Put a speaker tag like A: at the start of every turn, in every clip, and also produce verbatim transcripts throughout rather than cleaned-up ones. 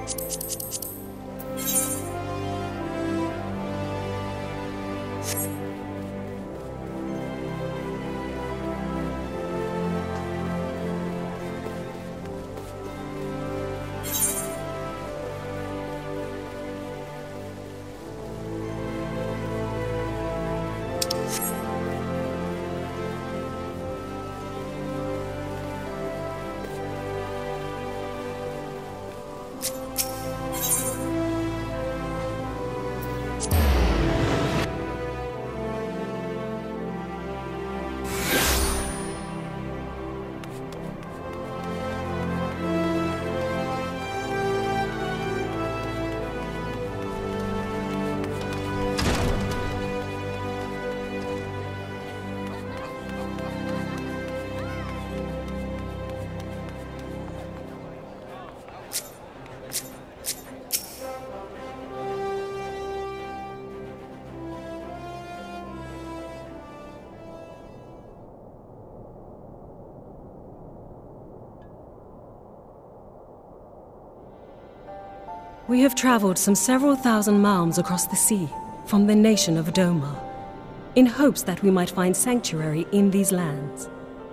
A: We have traveled some several thousand miles across the sea, from the nation of Doma, in hopes that we might find sanctuary in these lands.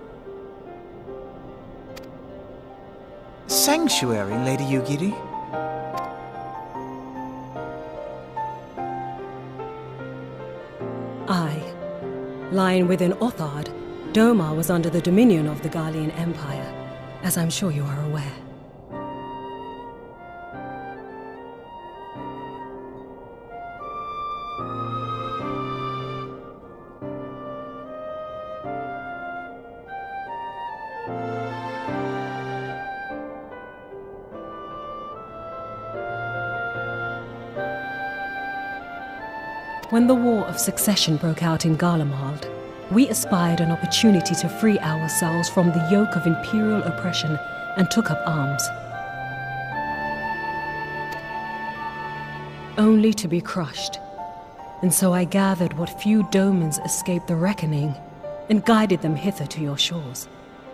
B: Sanctuary, Lady Yugiri?
A: Aye. Lying within Othard, Doma was under the dominion of the Garlean Empire, as I'm sure you are aware. When the War of Succession broke out in Garlemald, we espied an opportunity to free ourselves from the yoke of imperial oppression and took up arms. Only to be crushed. And so I gathered what few Domans escaped the reckoning and guided them hither to your shores.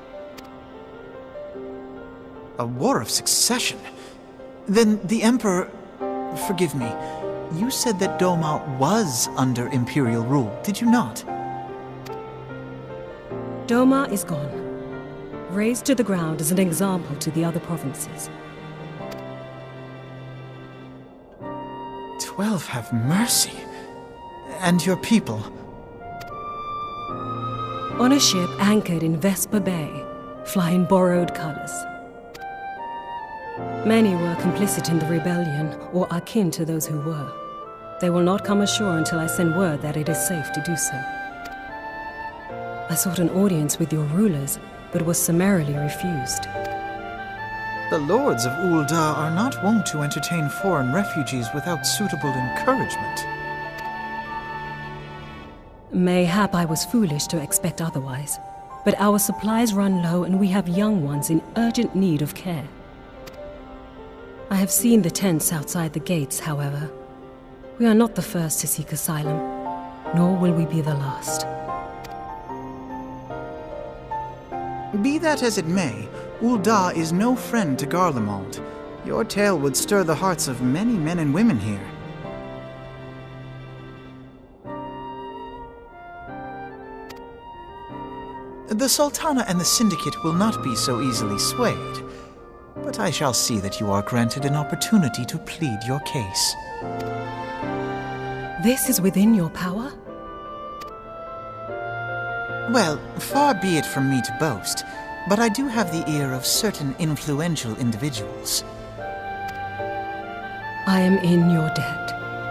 B: A War of Succession? Then the Emperor... Forgive me. You said that Doma was under Imperial rule, did you not?
A: Doma is gone. Razed to the ground as an example to the other provinces.
B: Twelve have mercy. And your people?
A: On a ship anchored in Vesper Bay, flying borrowed colors. Many were complicit in the rebellion, or akin to those who were. They will not come ashore until I send word that it is safe to do so. I sought an audience with your rulers, but was summarily refused.
B: The lords of Ul'dah are not wont to entertain foreign refugees without suitable encouragement.
A: Mayhap I was foolish to expect otherwise, but our supplies run low and we have young ones in urgent need of care. I have seen the tents outside the gates, however. We are not the first to seek asylum, nor will we be the last.
B: Be that as it may, Ul'dah is no friend to Garlemald. Your tale would stir the hearts of many men and women here. The Sultana and the Syndicate will not be so easily swayed, but I shall see that you are granted an opportunity to plead your case.
A: This is within your power?
B: Well, far be it from me to boast, but I do have the ear of certain influential individuals.
A: I am in your debt.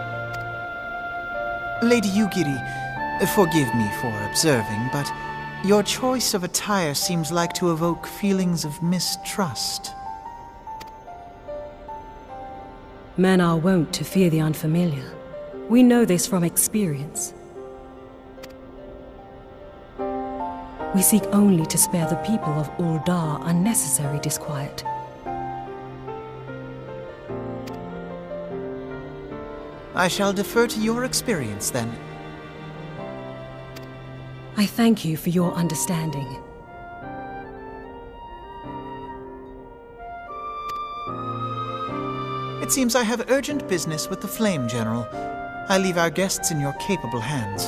B: Lady Yugiri, forgive me for observing, but your choice of attire seems like to evoke feelings of mistrust.
A: Men are wont to fear the unfamiliar. We know this from experience. We seek only to spare the people of Ul'dah unnecessary disquiet.
B: I shall defer to your experience, then.
A: I thank you for your understanding.
B: It seems I have urgent business with the Flame General. I leave our guests in your capable hands.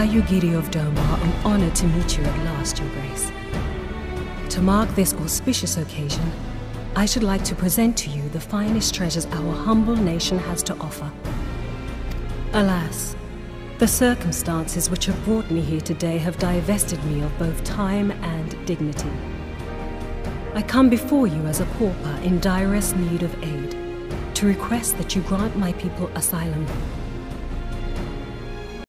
A: Yugiri of Domar, I'm honored to meet you at last, Your Grace. To mark this auspicious occasion, I should like to present to you the finest treasures our humble nation has to offer. Alas, the circumstances which have brought me here today have divested me of both time and dignity. I come before you as a pauper in direst need of aid, to request that you grant my people asylum